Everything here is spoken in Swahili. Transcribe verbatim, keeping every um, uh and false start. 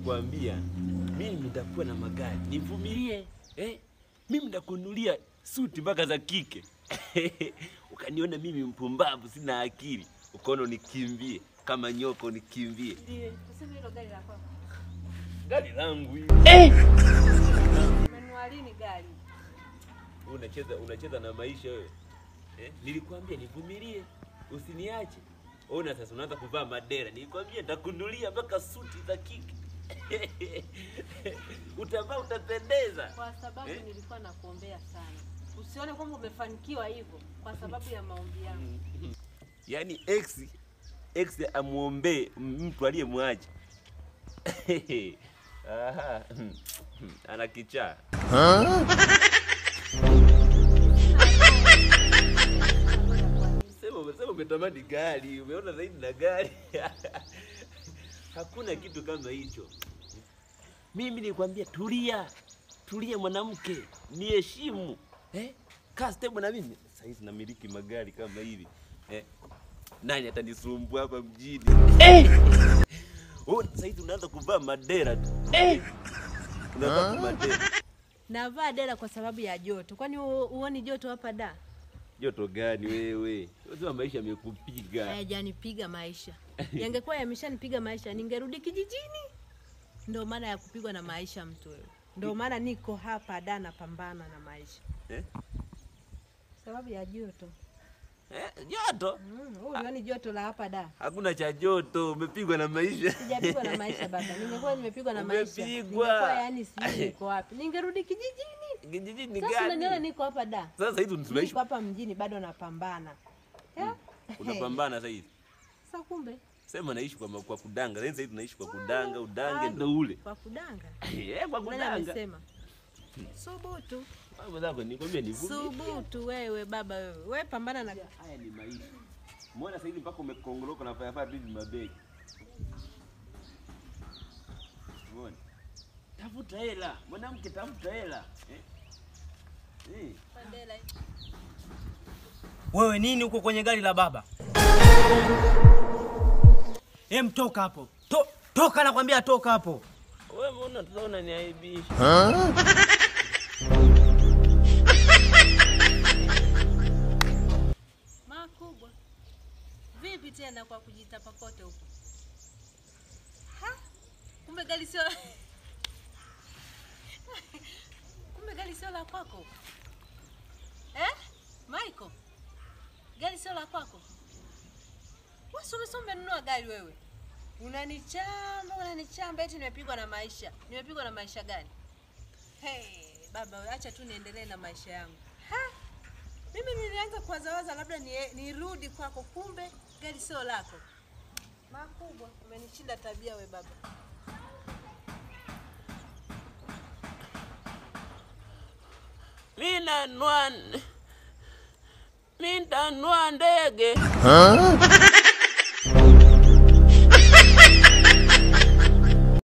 nilikwambia mimi nitakuwa na magari. Nivumilie. Eh? Mimi nitakununulia suti mpaka za kike. Ukaniona mimi mpumbavu sina akili. Ukono nikimbie kama nyoko nikimbie. Ndiye, useme hilo gari la kwako. Gari langu hili. Eh! Umenunua lini gari? Unacheza unacheza na maisha wewe. Eh? Nilikwambia nivumilie, usiniache. Ona sasa unaanza kuvaa madera. Nilikwambia nitakununulia mpaka suti za kike. Utavaa utapendeza. Kwa sababu eh? Nilikuwa nakuombea sana. Usione kwamba umefanikiwa hivyo kwa sababu ya maombi yangu. Yaani ex ex amuombe mtu aliyemwacha. Aha. Ana kichaa. Sema sema umetamani gari, umeona zaidi na gari. Hakuna kitu kama hicho. Mimi nilikwambia tulia. Tulia mwanamke, niheshimu. Eh? Kaa stable na mimi. Sasa hizi namiliki magari kama hivi. Eh? Nani atanisumbua hapa mjini? Eh! Oh, sasa hizi unaanza kuvaa madera tu. Eh! Unavaa madera. Navaa dera kwa sababu ya joto. Kwani uone joto hapa da? Joto gani wewe? Unasema maisha yamekupiga. Hayajanipiga maisha. Yangekuwa yameshanipiga maisha, ningerudi kijijini. Ndio maana ya kupigwa na maisha mtu wewe. Ndio maana niko hapa da napambana na maisha. Eh? Sababu ya joto. Eh, joto? Mm, ulioni joto la hapa da. Hakuna cha joto, umepigwa na maisha. Sijapigwa na maisha baba. Ningekuwa nimepigwa na maisha. Umepigwa. Ningekuwa yani sijui niko wapi. Ningerudi kijijini. Kijijini ni gani? Sasa unaniona niko hapa da. Sasa hizo tunaishi niko hapa mjini bado napambana. Hmm. Unapambana sasa hivi. Sasa kumbe sema naishi kwa kwa kudanga. Sasa hivi tunaishi kwa kudanga, udange ndio ule. Kwa kudanga? Eh, kwa kudanga. Nani amesema? Subutu. Baba zako nikwambia nivumilie. Subutu wewe baba wewe. Wewe pambana na haya ni maisha. Muona sasa hivi mpaka umekongoloka na fanya fanya bibi mabegi. Muone. Tafuta hela, mwanamke tafuta hela. Eh? Eh. Pandela. Wewe nini uko kwenye gari la baba? Hem, toka hapo. To, toka nakwambia toka hapo. Wewe mbona tunaona ni aibisha? Makubwa. Vipi tena kwa kujitapa kote huko? Ha? Kumbe gari sio Kumbe gari sio la kwako. Eh? Michael. Gari sio la kwako. Wewe umesoma nunua gari wewe. Unanichamba, unanichamba eti nimepigwa na maisha. Nimepigwa na maisha gani? Hey, baba, acha tu niendelee na maisha yangu. Ha? Mimi nilianza kuwazawaza labda nirudi kwako, kumbe gari sio lako. Makubwa, umenishinda tabia we baba. Mina nwan Minta nwa ndege.